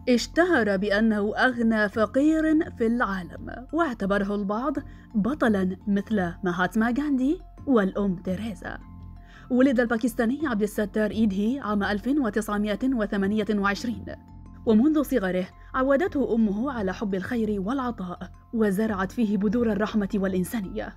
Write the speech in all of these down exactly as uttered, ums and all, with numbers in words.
اشتهر بأنه أغنى فقير في العالم، واعتبره البعض بطلاً مثل ماهاتما غاندي والأم تيريزا. ولد الباكستاني عبد الستار إيدهي عام ألف وتسعمائة وثمانية وعشرين، ومنذ صغره عودته أمه على حب الخير والعطاء، وزرعت فيه بذور الرحمة والإنسانية.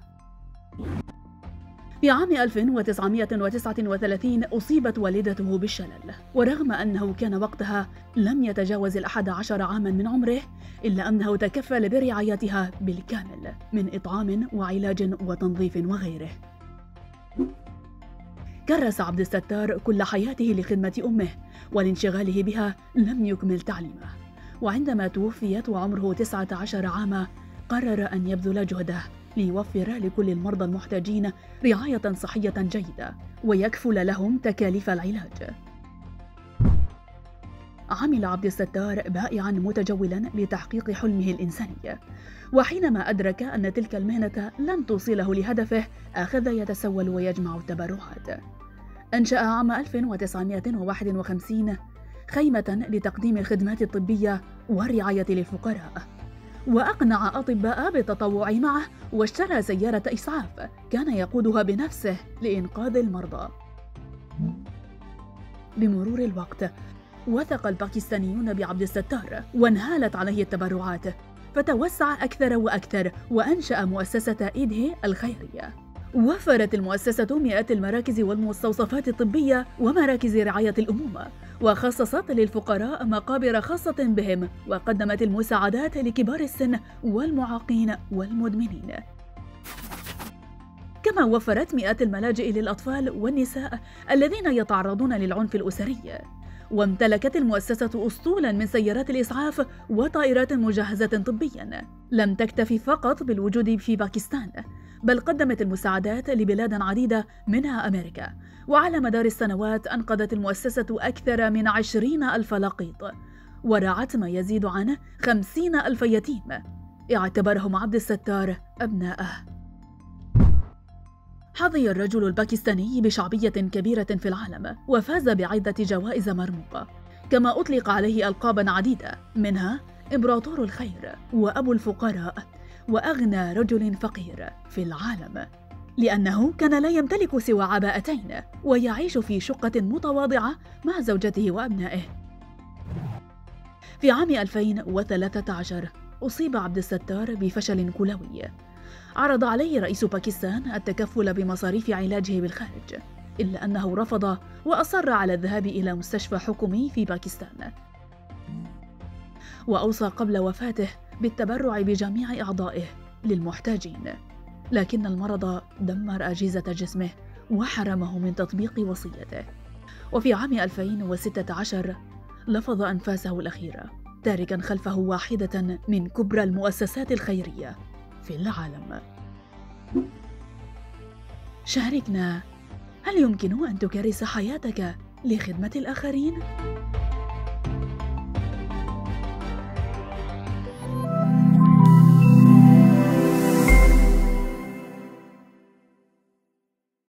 في عام ألف وتسعمائة وتسعة وثلاثين أصيبت والدته بالشلل، ورغم أنه كان وقتها لم يتجاوز الأحد عشر عاماً من عمره، إلا أنه تكفل برعايتها بالكامل من إطعام وعلاج وتنظيف وغيره. كرس عبد الستار كل حياته لخدمة أمه، ولانشغاله بها لم يكمل تعليمه، وعندما توفيت وعمره تسعة عشر عاماً قرر أن يبذل جهده ليوفر لكل المرضى المحتاجين رعاية صحية جيدة، ويكفل لهم تكاليف العلاج. عمل عبد الستار بائعاً متجولاً لتحقيق حلمه الإنساني، وحينما أدرك أن تلك المهنة لن توصله لهدفه أخذ يتسول ويجمع التبرعات. أنشأ عام ألف وتسعمائة وواحد وخمسين خيمة لتقديم الخدمات الطبية والرعاية للفقراء، وأقنع أطباء بالتطوع معه، واشترى سيارة إسعاف كان يقودها بنفسه لإنقاذ المرضى. بمرور الوقت وثق الباكستانيون بعبد الستار، وانهالت عليه التبرعات، فتوسع أكثر وأكثر وأنشأ مؤسسة إيدهي الخيرية. وفرت المؤسسة مئات المراكز والمستوصفات الطبية ومراكز رعاية الأمومة، وخصصت للفقراء مقابر خاصة بهم، وقدمت المساعدات لكبار السن والمعاقين والمدمنين. كما وفرت مئات الملاجئ للأطفال والنساء الذين يتعرضون للعنف الأسري. وامتلكت المؤسسة أسطولاً من سيارات الإسعاف وطائرات مجهزة طبياً. لم تكتفي فقط بالوجود في باكستان، بل قدمت المساعدات لبلاد عديدة منها أمريكا. وعلى مدار السنوات أنقذت المؤسسة أكثر من عشرين ألف لقيط، ورعت ما يزيد عن خمسين ألف يتيم اعتبرهم عبد الستار أبناءه. حظي الرجل الباكستاني بشعبية كبيرة في العالم، وفاز بعدة جوائز مرموقة، كما أطلق عليه ألقاباً عديدة، منها إمبراطور الخير وأبو الفقراء وأغنى رجل فقير في العالم، لأنه كان لا يمتلك سوى عباءتين، ويعيش في شقة متواضعة مع زوجته وأبنائه. في عام ألفين وثلاثة عشر أصيب عبد الستار بفشل كلوي. عرض عليه رئيس باكستان التكفل بمصاريف علاجه بالخارج، إلا أنه رفض وأصر على الذهاب إلى مستشفى حكومي في باكستان. وأوصى قبل وفاته بالتبرع بجميع أعضائه للمحتاجين، لكن المرض دمر أجهزة جسمه وحرمه من تطبيق وصيته. وفي عام ألفين وستة عشر لفظ أنفاسه الأخيرة، تاركاً خلفه واحدة من كبرى المؤسسات الخيرية في العالم. شاركنا، هل يمكن أن تكرس حياتك لخدمة الآخرين؟